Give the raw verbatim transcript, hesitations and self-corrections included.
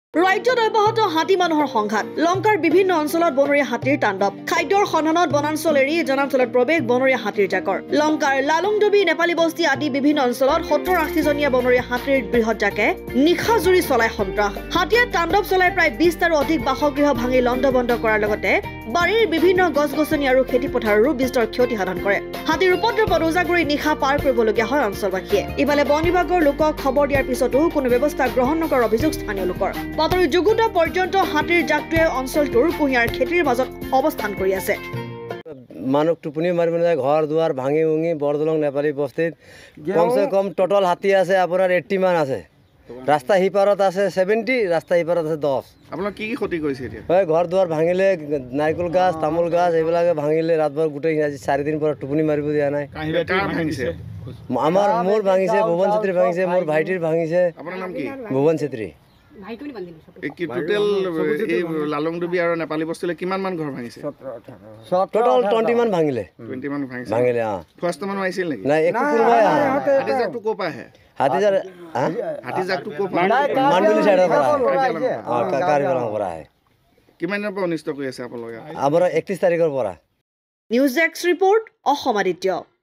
ৰাজ্যত অব্যাহত হাতী মানুহৰ সংঘাত লংকাৰ বিভিন্ন অঞ্চলত বনৰীয়া হাতীৰ তাণ্ডৱ খাদ্যৰ সন্ধানত বনাঞ্চল এৰি জনাঞ্চলত প্ৰৱেশ বনৰীয়া হাতীৰ জাকৰ লংকাৰ লালুংডুবি নেপালী বস্তি আদি বিভিন্ন অঞ্চলত সত্তৰ আশী জনীয়া বনৰীয়া হাতীৰ বৃহৎ জাকে নিশা জুৰি চলাই সন্ত্ৰাস হাতীয়ে তাণ্ডৱ চলাই প্ৰায় বিশটাৰো অধিক বাসগৃহ ভাঙি লণ্ডভণ্ড কৰাৰ লগতে বাৰীৰ বিভিন্ন গছ গছনি আৰু খেতি পথাৰৰো বিস্তৰ ক্ষতি সাধন কৰে হাতীৰ উপদ্ৰৱত উজাগৰি নিশা পাৰ কৰিবলগীয়া হয় অঞ্চলবাসীয়ে ইফালে বন বিভাগৰ লোকক খবৰ দিয়াৰ পিছতো কোনো ব্যৱস্থা গ্ৰহণ নকৰাৰ অভিযোগ স্থানীয় লোকৰ বাতৰি যুগুতা পৰ্যন্ত হাতীৰ জাকটোৱে অঞ্চলটোৰ কুঁহিয়াৰ খেতিৰ মাজত অৱস্থান কৰি আছে মানুহ টোপনি মাৰিব নাযায় ঘৰ দুৱাৰ ভাঙি উঙি বৰদলং নেপালী বস্তিত কমসে কম টোটাল হাতী আছে আপোনাৰ এইট্টি মান আছে ৰাস্তা সিপাৰত আছে সেভেন্টি ৰাস্তা সিপাৰত আছে দহ আপোনাক কি কি ক্ষতি কৰিছে এতিয়া হয় ঘৰ দুৱাৰ ভাঙিলে নাৰিকল গাছ তামোল গাছ এইবিলাকে ভাঙিলে ৰাতভৰ গোটেই আজি চাৰি দিন পৰা টোপনি মাৰিব দিয়া নাই ভাঙিছে আমাৰ মোৰ ভাঙিছে ভুৱন ছেত্ৰী ভাঙিছে মোৰ ভাইটিৰ ভাঙিছে আপোনাৰ নাম কি ভুৱন ছেত্ৰী কি টোটেল এই লালুংডুবি আৰু নেপালী বস্তিলে কিমান মান ঘৰ ভাঙিছে টোটাল টুৱেণ্টি মান ভাঙিলে টুৱেণ্টি মান ভাঙিছে ভাঙিলে অ ফাৰ্ষ্ট মান আহিছিল নেকি নাই একো কোনোবাই হাতী জাকটো ক'ৰ পৰা আহে হাতী জাক হাতী জাকটো ক'ৰ পৰা মাণ্ডুলি চাইডৰ পৰা অ কাৰিবেলাং পৰা আহে কিমান দিনৰ পৰা অনিষ্ট কৰি আছে আপোনালোকে আমাৰ একত্ৰিছ তাৰিখৰ পৰা news desk report Assam Aditya.